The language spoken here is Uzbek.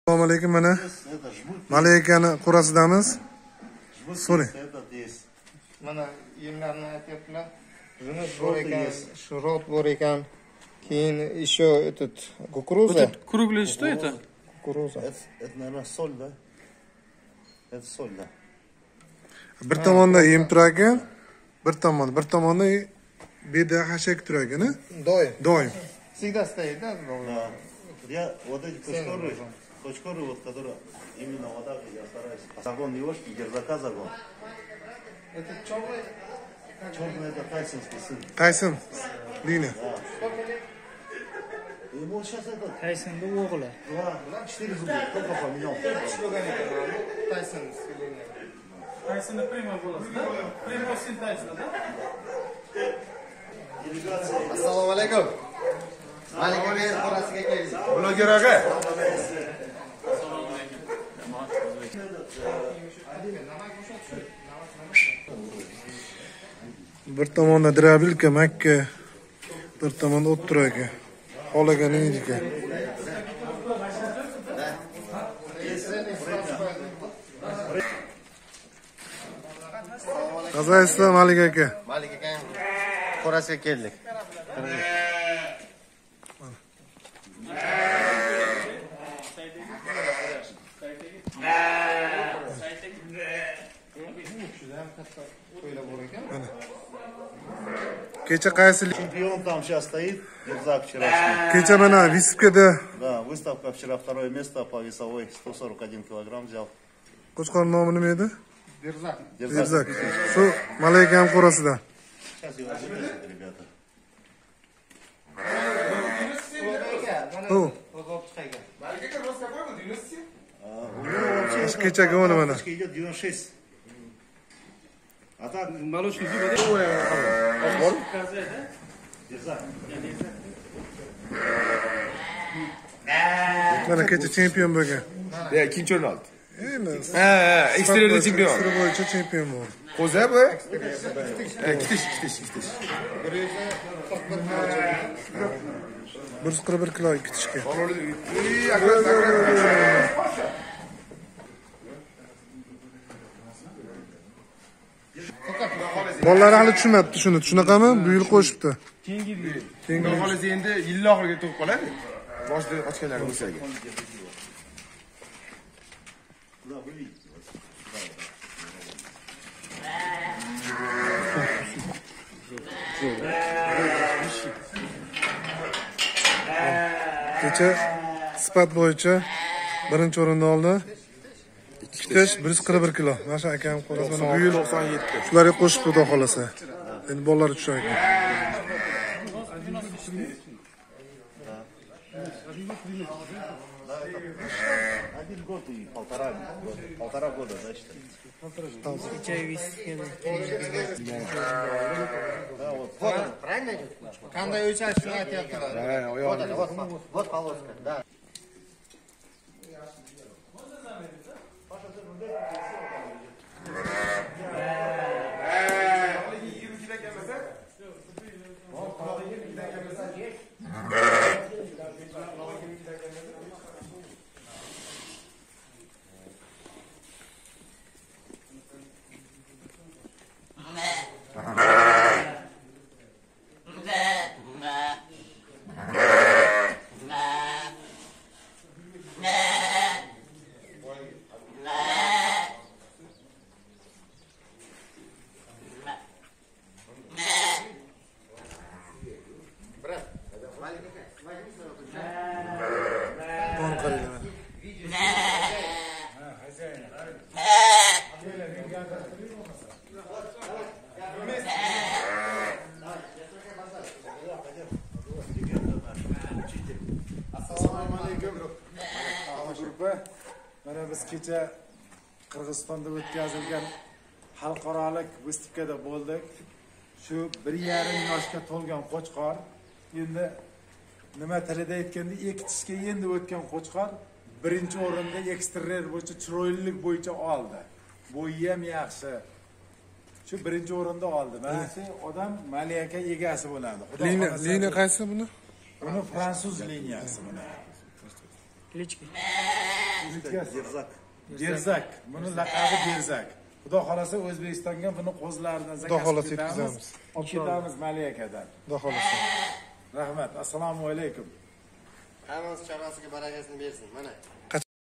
Assalomu alaykum, mana Malayakani qo'rasidamiz. So'ring. Mana yemlarni aytyaptilar. Жирность bor ekan, shurot bor ekan. Keyin еще этот кукуруза. Круглый что это? Кукуруза. Это, наверное, соль, да? Это соль, да. Bir tomonda yem turar ekan, bir tomonda beda hashak turar ekan, doim. Всегда стоит, да? Да. Я вот эти точкоры, вот, которые именно вот так, я стараюсь. Загон Ешки, Герзака загон. Это черный. Черный это тайсонский сын. Tayson, Lina. Ему сейчас это Tayson'da o'g'li. 4 зуба, только поменял. Тайсон. Tayson'da primo bo'ladi, da? Primo сын Tayson'da, da? Assalomu alaykum. Malikaning qorasiga keldik. Bloger aka. Bir tomonda drabilka, makka, bir tomonda o't turar ekan. Xohlagan ekan. Qazaysizlar Malik aka? Malikaning qorasiga keldik. Kecha qaysi Чемпион там сейчас стоит, Герзак вчерашний. kecha mana Visipkada Да, выставка вчера второе место по весовой, 141 килограмм взял. qo'chqor nomi nima edi? Berzak. Berzak. Shu Malayakani qo'rasida. Сейчас его запишут, ребята. Hu, У него вообще shu kechagi o'ni mana. идет 96. А так, Молочный зуб, Герзак. Mana kecha chempion bo'lgan. Ya, ikkinchi o'rin oldi. Endi Eksteriyerda chempion. Ekstri bo'yicha chempion bo'ldi. Qo'za bu? Kitish. 141 kilo kitishga. Bolalar hali tushunmabdi shuni. Shunaqami? Bu yil qo'shibdi. Xudo xolasa endi yil oxiriga to'g'ri qoladi. Boshida ochganlar bo'lsaga. Да, вы видите. Kecha sifat bo'yicha birinchi o'rinni oldi. Kitish 141 kilo. Masha akam qo'rasini bu yil 97. shularga qo'shib xudo xolasa. Endi bolalar tushar ekan. Один год и полтора года, да, считается? Да, вот. Правильно идет? Qanday o'lchash shuni aytyaptilar. Вот полоска, да. Qon qaraylar. Assalomu alaykum. Grupa. Mana biz kecha Qirg'izistonda o'tkazilgan xalqaro выставкада bo'ldik. Shu 1,5 yoshga to'lgan qo'chqor endi nima tilida aytganda ekitishga endi o'tgan qo'chqor birinchi o'rinda eksteryer bo'yicha chiroylilik bo'yicha oldi. Bo'yi ham yaxshi. Shu birinchi o'rinda oldi. Mana shu odam malaka egasi bo'ladi. Lina qaysi buni? Buni fransuz liniyasi buni. Klichki. Derzak. Berzak. Buni laqabi Berzak. Xudo xolasa O'zbekistonga buni qo'zlaridan Xudo xolasa yetkazamiz. Olib ketamiz Malikadan. Xudo xolasa. Rahmat. Assalomu alaykum. Hammasi chorasiga barakasini bersin. Mana.